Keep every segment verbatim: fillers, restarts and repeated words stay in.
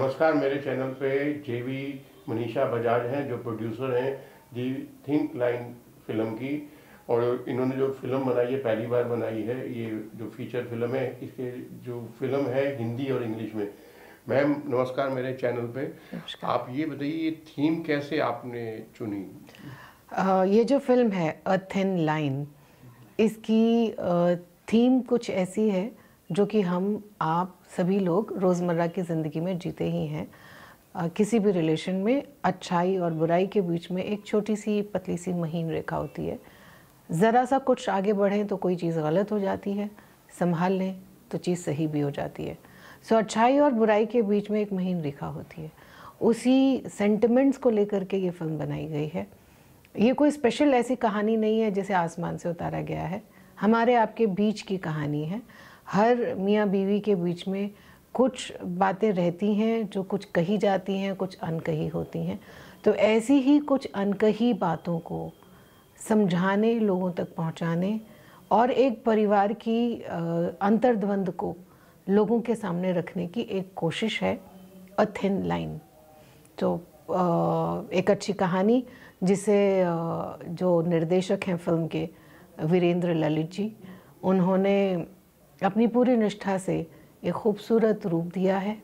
नमस्कार, मेरे चैनल पे जेवी मनीषा बजाज हैं जो प्रोड्यूसर हैं दी थिंक लाइन फिल्म की। और इन्होंने जो फिल्म बनाई है पहली बार बनाई है, ये जो फीचर फिल्म है, इसके जो फिल्म है हिंदी और इंग्लिश में। मैम नमस्कार मेरे चैनल पे। आप ये बताइए ये थीम कैसे आपने चुनी? uh, ये जो फिल्म है अ थिन लाइन, इसकी थीम uh, कुछ ऐसी है जो कि हम आप सभी लोग रोज़मर्रा की ज़िंदगी में जीते ही हैं। uh, किसी भी रिलेशन में अच्छाई और बुराई के बीच में एक छोटी सी पतली सी महीन रेखा होती है। ज़रा सा कुछ आगे बढ़ें तो कोई चीज़ गलत हो जाती है, संभाल लें तो चीज़ सही भी हो जाती है। सो अच्छाई और बुराई के बीच में एक महीन रेखा होती है। उसी सेंटिमेंट्स को लेकर के ये फिल्म बनाई गई है। ये कोई स्पेशल ऐसी कहानी नहीं है जिसे आसमान से उतारा गया है, हमारे आपके बीच की कहानी है। हर मियाँ बीवी के बीच में कुछ बातें रहती हैं जो कुछ कही जाती हैं, कुछ अनकही होती हैं। तो ऐसी ही कुछ अनकही बातों को समझाने, लोगों तक पहुंचाने और एक परिवार की अंतर्द्वंद को लोगों के सामने रखने की एक कोशिश है अ थिन लाइन। तो एक अच्छी कहानी जिसे जो निर्देशक हैं फिल्म के वीरेंद्र ललित जी, उन्होंने अपनी पूरी निष्ठा से एक खूबसूरत रूप दिया है।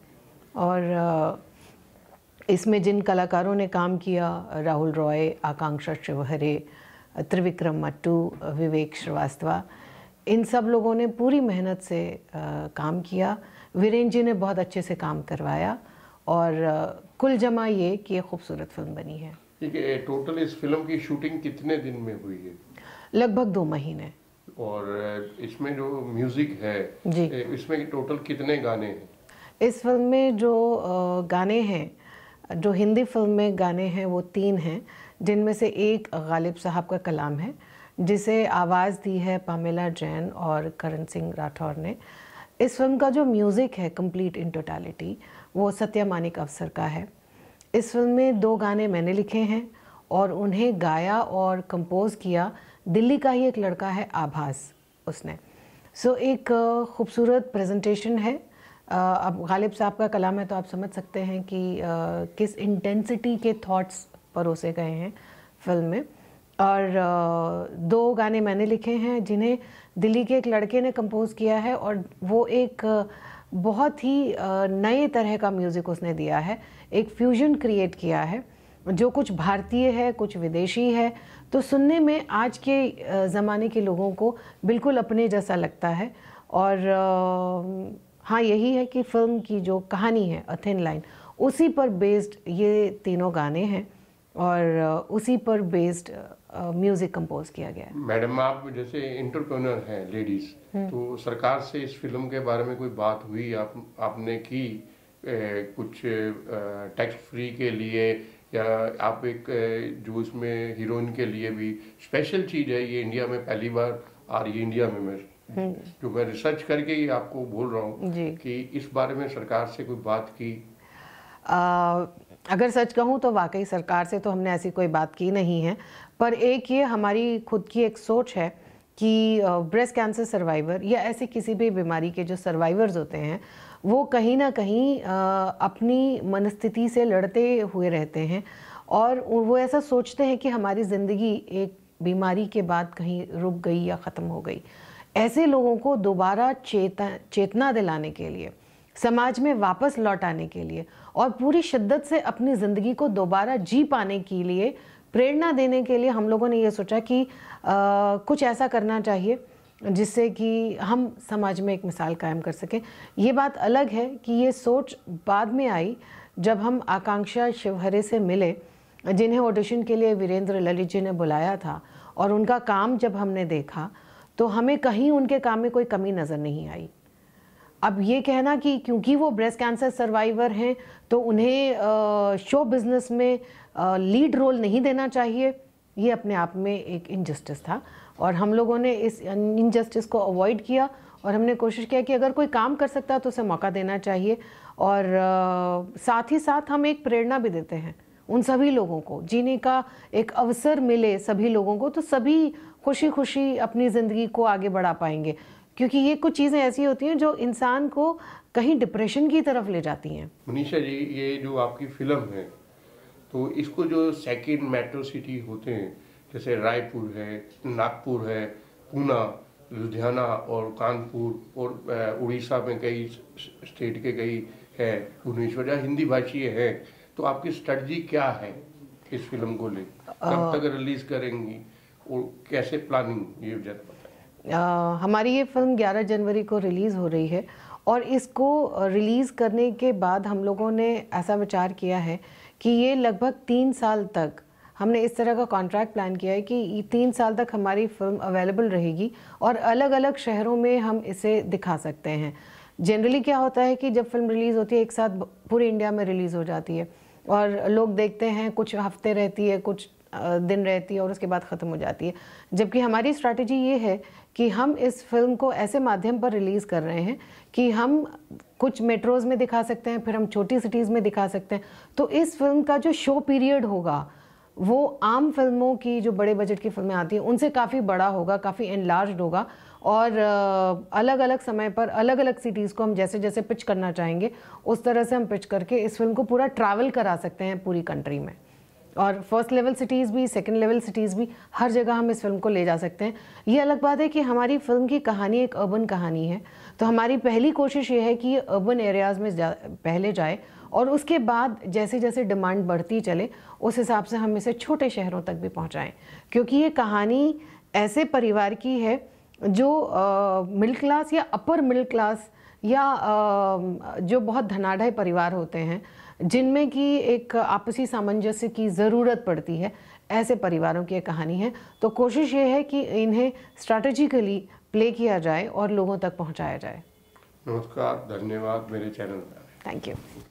और इसमें जिन कलाकारों ने काम किया, राहुल रॉय, आकांक्षा शिवहरे, त्रिविक्रम मट्टू, विवेक श्रीवास्तव, इन सब लोगों ने पूरी मेहनत से आ, काम किया। वीरेंद्र जी ने बहुत अच्छे से काम करवाया और आ, कुल जमा ये कि ये खूबसूरत फिल्म बनी है। ठीक है, टोटल इस फिल्म की शूटिंग कितने दिन में हुई है? लगभग दो महीने। और इसमें जो म्यूजिक है जी, इसमें टोटल कितने गाने हैं? इस फिल्म में जो गाने हैं, जो हिंदी फिल्म में गाने हैं वो तीन हैं, जिनमें से एक गालिब साहब का कलाम है जिसे आवाज़ दी है पामेला जैन और करण सिंह राठौर ने। इस फिल्म का जो म्यूज़िक है कंप्लीट इन टोटलिटी वो सत्या मानिक अफसर का है। इस फिल्म में दो गाने मैंने लिखे हैं और उन्हें गाया और कंपोज किया दिल्ली का ही एक लड़का है आभास, उसने। सो एक खूबसूरत प्रेजेंटेशन है। अब गालिब साहब का कलाम है तो आप समझ सकते हैं कि किस इंटेंसिटी के थॉट्स परोसे गए हैं फिल्म में। और दो गाने मैंने लिखे हैं जिन्हें दिल्ली के एक लड़के ने कंपोज किया है और वो एक बहुत ही नए तरह का म्यूज़िक उसने दिया है, एक फ्यूजन क्रिएट किया है जो कुछ भारतीय है, कुछ विदेशी है। तो सुनने में आज के ज़माने के लोगों को बिल्कुल अपने जैसा लगता है। और हाँ, यही है कि फिल्म की जो कहानी है अ थिन लाइन, उसी पर बेस्ड ये तीनों गाने हैं और उसी पर बेस्ड म्यूज़िक कंपोज किया गया है। मैडम, आप जैसे एंटरप्रेन्योर हैं लेडीज़, तो सरकार से इस फिल्म के बारे में कोई बात हुई? आप आपने की ए, कुछ टैक्स फ्री के लिए, या आप एक जो इसमें हीरोइन के लिए भी स्पेशल चीज़ है, ये इंडिया में पहली बार आ रही है इंडिया में, मैं जो मैं रिसर्च करके ही आपको बोल रहा हूँ कि इस बारे में सरकार से कोई बात की? आ, अगर सच कहूँ तो वाकई सरकार से तो हमने ऐसी कोई बात की नहीं है, पर एक ये हमारी खुद की एक सोच है कि ब्रेस्ट कैंसर सर्वाइवर या ऐसी किसी भी बीमारी के जो सर्वाइवर्स होते हैं वो कहीं ना कहीं आ, अपनी मनस्थिति से लड़ते हुए रहते हैं और वो ऐसा सोचते हैं कि हमारी ज़िंदगी एक बीमारी के बाद कहीं रुक गई या ख़त्म हो गई। ऐसे लोगों को दोबारा चेता चेतना दिलाने के लिए, समाज में वापस लौटाने के लिए और पूरी शिद्दत से अपनी ज़िंदगी को दोबारा जी पाने के लिए प्रेरणा देने के लिए हम लोगों ने ये सोचा कि आ, कुछ ऐसा करना चाहिए जिससे कि हम समाज में एक मिसाल कायम कर सकें। ये बात अलग है कि ये सोच बाद में आई जब हम आकांक्षा शिवहरे से मिले, जिन्हें ऑडिशन के लिए वीरेंद्र ललित जी ने बुलाया था, और उनका काम जब हमने देखा तो हमें कहीं उनके काम में कोई कमी नज़र नहीं आई। अब ये कहना कि क्योंकि वो ब्रेस्ट कैंसर सर्वाइवर हैं तो उन्हें शो बिज़नेस में लीड रोल नहीं देना चाहिए, ये अपने आप में एक इनजस्टिस था और हम लोगों ने इस इनजस्टिस को अवॉइड किया और हमने कोशिश किया कि अगर कोई काम कर सकता है तो उसे मौका देना चाहिए। और आ, साथ ही साथ हम एक प्रेरणा भी देते हैं उन सभी लोगों को, जीने का एक अवसर मिले सभी लोगों को तो सभी खुशी खुशी अपनी ज़िंदगी को आगे बढ़ा पाएंगे। क्योंकि ये कुछ चीज़ें ऐसी होती हैं जो इंसान को कहीं डिप्रेशन की तरफ ले जाती हैं। मनीषा जी, ये जो आपकी फिल्म है तो इसको जो सेकंड मेट्रो सिटी होते हैं जैसे रायपुर है, नागपुर है, पूना, लुधियाना और कानपुर और उड़ीसा में कई स्टेट के कई है, भुवनेश्वर या हिंदी भाषी है, तो आपकी स्ट्रेटजी क्या है इस फिल्म को लेकर? कब तक रिलीज करेंगी और कैसे प्लानिंग, ये जरा बताएं। हमारी ये फिल्म ग्यारह जनवरी को रिलीज़ हो रही है और इसको रिलीज़ करने के बाद हम लोगों ने ऐसा विचार किया है कि ये लगभग तीन साल तक हमने इस तरह का कॉन्ट्रैक्ट प्लान किया है कि तीन साल तक हमारी फिल्म अवेलेबल रहेगी और अलग अलग शहरों में हम इसे दिखा सकते हैं। जनरली क्या होता है कि जब फिल्म रिलीज़ होती है एक साथ पूरे इंडिया में रिलीज़ हो जाती है और लोग देखते हैं, कुछ हफ्ते रहती है, कुछ दिन रहती है और उसके बाद ख़त्म हो जाती है। जबकि हमारी स्ट्रैटेजी ये है कि हम इस फिल्म को ऐसे माध्यम पर रिलीज़ कर रहे हैं कि हम कुछ मेट्रोज़ में दिखा सकते हैं, फिर हम छोटी सिटीज़ में दिखा सकते हैं। तो इस फिल्म का जो शो पीरियड होगा वो आम फिल्मों की, जो बड़े बजट की फिल्में आती हैं उनसे काफ़ी बड़ा होगा, काफ़ी एनलार्ज्ड होगा और अलग अलग समय पर अलग अलग सिटीज़ को हम जैसे जैसे पिच करना चाहेंगे उस तरह से हम पिच करके इस फिल्म को पूरा ट्रैवल करा सकते हैं पूरी कंट्री में। और फर्स्ट लेवल सिटीज़ भी, सेकंड लेवल सिटीज़ भी, हर जगह हम इस फिल्म को ले जा सकते हैं। ये अलग बात है कि हमारी फिल्म की कहानी एक अर्बन कहानी है, तो हमारी पहली कोशिश ये है कि ये अर्बन एरियाज़ में जा, पहले जाए और उसके बाद जैसे जैसे डिमांड बढ़ती चले उस हिसाब से हम इसे छोटे शहरों तक भी पहुंचाएं, क्योंकि ये कहानी ऐसे परिवार की है जो मिडिल क्लास या अपर मिडिल क्लास या आ, जो बहुत धनाढ़ परिवार होते हैं जिनमें कि एक आपसी सामंजस्य की ज़रूरत पड़ती है, ऐसे परिवारों की एक कहानी है। तो कोशिश ये है कि इन्हें स्ट्रैटेजिकली प्ले किया जाए और लोगों तक पहुंचाया जाए। नमस्कार, धन्यवाद मेरे चैनल पर। Thank you.